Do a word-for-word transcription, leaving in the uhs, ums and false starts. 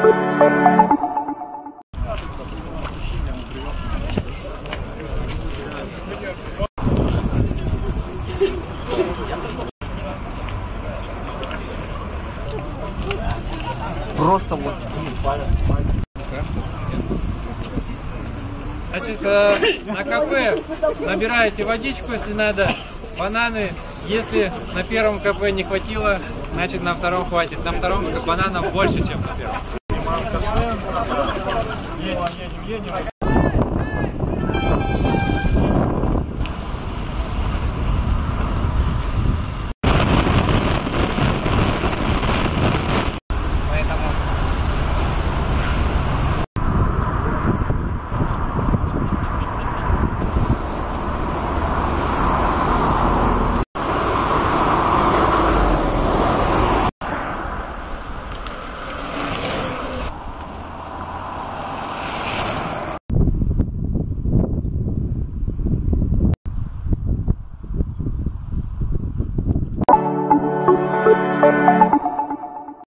Просто вот. Значит, на кафе набираете водичку, если надо, бананы. Если на первом кафе не хватило, значит на втором хватит. На втором бананов больше, чем на первом. We'll be right back.